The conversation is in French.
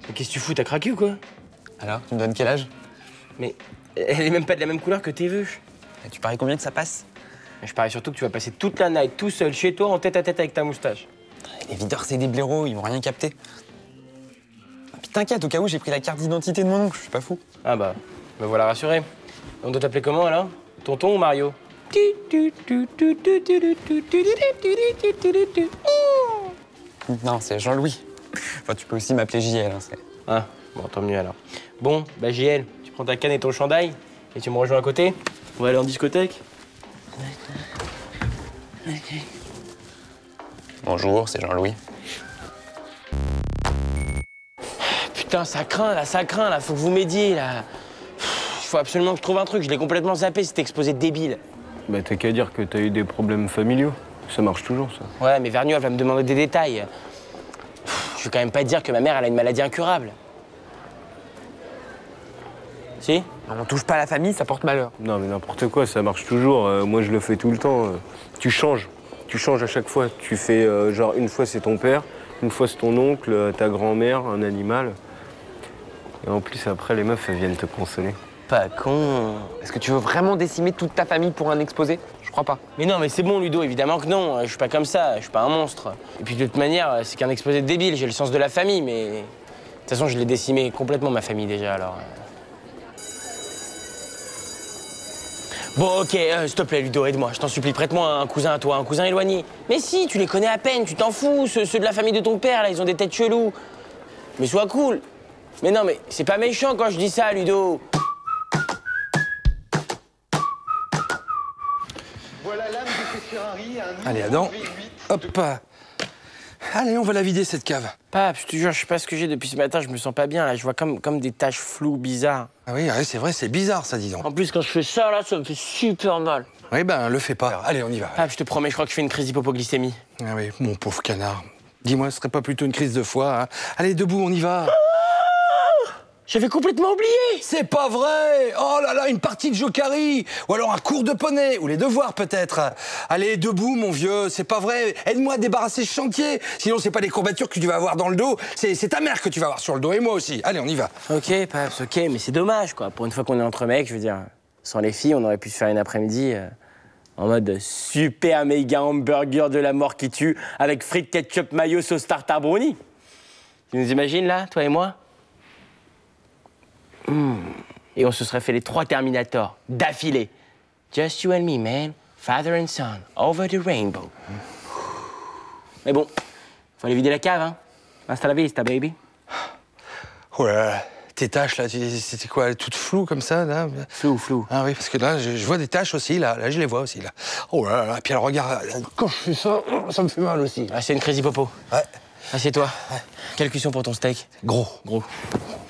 Mais qu'est-ce que tu fous, t'as craqué ou quoi? Alors, tu me donnes quel âge? Mais elle est même pas de la même couleur que tes vœux. Et tu paries combien que ça passe? Je parie surtout que tu vas passer toute la night tout seul chez toi en tête à tête avec ta moustache. Les videurs, c'est des blaireaux, ils vont rien capter. Ah, puis t'inquiète, au cas où j'ai pris la carte d'identité de mon oncle, je suis pas fou. Ah bah, me voilà rassuré. On doit t'appeler comment alors? Tonton ou Mario? Non, c'est Jean-Louis. Enfin, tu peux aussi m'appeler JL. Hein, Ah, bon, tant mieux alors. Bon, bah JL, tu prends ta canne et ton chandail et tu me rejoins à côté. On va aller en discothèque. Bonjour, c'est Jean-Louis. Putain, ça craint là, faut que vous m'aidiez là. Faut absolument que je trouve un truc, je l'ai complètement zappé, cet exposé débile. Bah t'as qu'à dire que t'as eu des problèmes familiaux. Ça marche toujours, ça. Ouais, mais Vergniaud, elle va me demander des détails. Je vais quand même pas dire que ma mère, elle a une maladie incurable. Si? On touche pas à la famille, ça porte malheur. Non mais n'importe quoi, ça marche toujours. Moi je le fais tout le temps. Tu changes à chaque fois. Tu fais genre une fois c'est ton père, une fois c'est ton oncle, ta grand-mère, un animal. Et en plus après les meufs elles viennent te consoler. Pas con. Est-ce que tu veux vraiment décimer toute ta famille pour un exposé? Je crois pas. Mais non, mais c'est bon, Ludo, évidemment que non. Je suis pas comme ça, je suis pas un monstre. Et puis de toute manière, c'est qu'un exposé de débile, j'ai le sens de la famille, mais... De toute façon, je l'ai décimé complètement, ma famille, déjà, alors... Bon, ok, s'il te plaît, Ludo, aide-moi. Je t'en supplie, prête-moi un cousin à toi, un cousin éloigné. Mais si, tu les connais à peine, tu t'en fous. Ceux de la famille de ton père, là, ils ont des têtes cheloues. Mais sois cool. Mais non, mais c'est pas méchant quand je dis ça, Ludo. Voilà l'âme de Ferrari, un Allez, Adam. Hop. Allez, on va la vider, cette cave. Pape, je te jure, je sais pas ce que j'ai depuis ce matin, je me sens pas bien, là. Je vois comme des taches floues, bizarres. Ah oui, ouais, c'est vrai, c'est bizarre, ça, dis donc. En plus, quand je fais ça, là, ça me fait super mal. Oui, ben, le fais pas. Allez, on y va. Pape, je te promets, je crois que je fais une crise d'hypoglycémie. Ah oui, mon pauvre canard. Dis-moi, ce serait pas plutôt une crise de foie, hein? Allez, debout, on y va. J'avais complètement oublié. C'est pas vrai! Oh là là, une partie de Jokari! Ou alors un cours de poney, ou les devoirs peut-être. Allez, debout, mon vieux, c'est pas vrai. Aide-moi à débarrasser ce chantier. Sinon, c'est pas des courbatures que tu vas avoir dans le dos, c'est ta mère que tu vas avoir sur le dos, et moi aussi. Allez, on y va. Ok, Pape, ok, mais c'est dommage, quoi. Pour une fois qu'on est entre mecs, je veux dire, sans les filles, on aurait pu se faire une après-midi en mode super méga hamburger de la mort qui tue, avec frites, ketchup, mayo, sauce tartare brownie. Tu nous imagines, là, toi et moi? Et on se serait fait les 3 Terminators d'affilée. Just you and me, man. Father and son, over the rainbow. Mais bon, faut aller vider la cave, hein. Hasta la vista, baby. Oh là là, tes taches, là, c'était quoi, toutes floues comme ça, là? Flou. Ah oui, parce que là, je vois des taches aussi, là, je les vois aussi, là. Oh là là, puis alors, regarde, quand je fais ça, ça me fait mal aussi. Ah, c'est une crazy popo. Ouais. Assieds-toi. Ouais. Quelle cuisson pour ton steak? Gros. Gros.